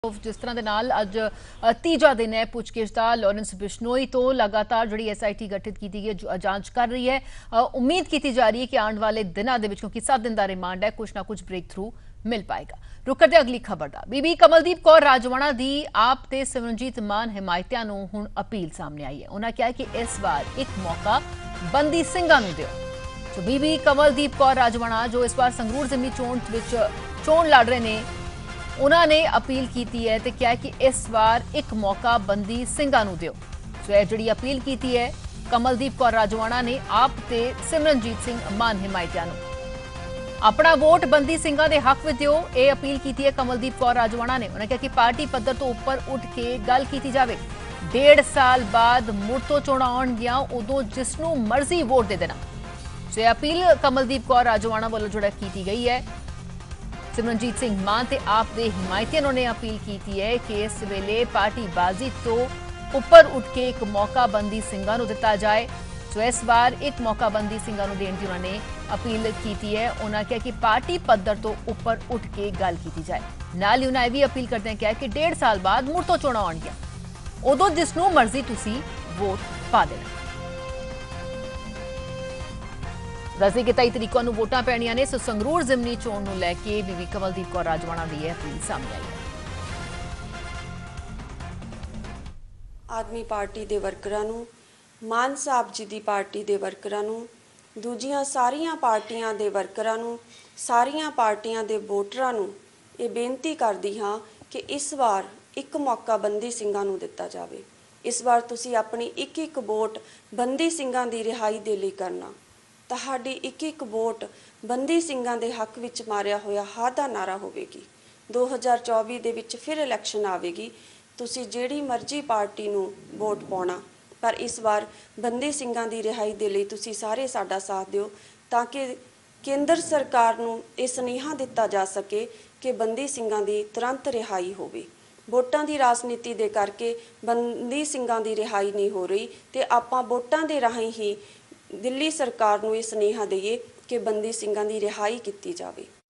जिस तरह के नाल अज तीजा दिन है पुछगिछ का लॉरेंस बिश्नोई तो लगातार जी SIT गठित की गई जांच कर रही है। उम्मीद की जा रही है कि आने वाले दिनों के क्योंकि 7 दिन का रिमांड है कुछ ना कुछ ब्रेक थ्रू मिल पाएगा। रुक करते अगली खबर का बीबी कमलदीप कौर राजवाणा की आप ते सिमरनजीत मान हिमायतियां नूं हुण अपील सामने आई है। उन्होंने कहा कि इस बार एक मौका बंदी सिंघां नूं दिओ। तो बीबी कमलदीप कौर राजवाणा जो इस बार संगरूर जिमनी चोण लड़ रहे हैं उन्होंने अपील की है तो क्या कि इस बार एक मौका बंदी सिंघां नूं दिओ। सो यह जी अपील की है कमलदीप कौर राजवाणा ने आप ते सिमरनजीत सिंह मान हिमायतियां नूं अपना वोट बंदी सिंघां दे हक विच दिओ। यह अपील की है कमलदीप कौर राजवाणा ने। उन्होंने कहा कि पार्टी पद्धर तो उपर उठ के गल की जाए। 1.5 साल बाद मुड़ तो चोणां आउणगियां उदों जिसनूं मर्जी वोट दे देना। सो यह अपील कमलदीप कौर राजवाणा वालों जो की गई है। सिमरनजीत सिंह मान ते आप दे हिमायतियां ने अपील की है कि इस वेले पार्टी बाजी तो उपर उठ के एक मौका बंदी सिंघां नूं दिता जाए। सो इस बार एक मौका बंदी सिंघां नूं देण दी उन्होंने अपील की है। उन्होंने कहा कि पार्टी पद्धर तो उपर उठ के गल की जाए। नाल ही उन्होंने भी अपील करदे कहा कि 1.5 साल बाद मुड़ तो चोणां आउणगियां उदों जिसनूं मर्जी तुसीं वोट पा देना। दसदी कि 23 तरीक नूं वोटां पैणियां ने। सो संगरूर जिमनी चोण नूं लैके बीबी कमलदीप कौर राजवाणा की यह अपील सामने आई है। आदमी पार्टी के वर्करां नूं, मान साहब जी की पार्टी के वर्करां नूं, दूजियां सारियां पार्टियां के वर्करां नूं, सारियां पार्टियां के वोटरां नूं ये बेनती करदी हाँ कि इस बार एक मौका बंदी सिंघां नूं दिता जावे। इस बार तुसीं अपनी एक एक वोट बंदी सिंघां की रिहाई दे लई करना। ਤੁਹਾਡੀ एक एक वोट बंदी ਸਿੰਘਾਂ ਦੇ हक ਵਿੱਚ ਮਾਰਿਆ ਹੋਇਆ ਹਾਂ ਦਾ ਨਾਰਾ ਹੋਵੇਗੀ। 2024 ਦੇ ਵਿੱਚ ਫਿਰ ਇਲੈਕਸ਼ਨ ਆਵੇਗੀ। ਤੁਸੀਂ ਜਿਹੜੀ ਮਰਜ਼ੀ ਪਾਰਟੀ ਨੂੰ ਵੋਟ ਪਾਉਣਾ ਪਰ ਇਸ ਵਾਰ ਬੰਦੀ ਸਿੰਘਾਂ ਦੀ ਰਿਹਾਈ ਦੇ ਲਈ ਤੁਸੀਂ ਸਾਰੇ ਸਾਡਾ ਸਾਥ ਦਿਓ ਤਾਂ ਕਿ ਕੇਂਦਰ ਸਰਕਾਰ ਨੂੰ ਇਹ ਸੁਨੇਹਾ ਦਿੱਤਾ ਜਾ ਸਕੇ ਕਿ ਬੰਦੀ ਸਿੰਘਾਂ ਦੀ ਤੁਰੰਤ ਰਿਹਾਈ ਹੋਵੇ। ਵੋਟਾਂ ਦੀ ਰਾਜਨੀਤੀ ਦੇ ਕਰਕੇ ਬੰਦੀ ਸਿੰਘਾਂ ਦੀ ਰਿਹਾਈ ਨਹੀਂ ਹੋ ਰਹੀ ਤੇ ਆਪਾਂ ਵੋਟਾਂ ਦੇ ਰਾਹੀਂ ਹੀ दिल्ली सरकार नूं ये सुनेहा देइए कि बंदी ਸਿੰਘਾਂ की रिहाई की जाए।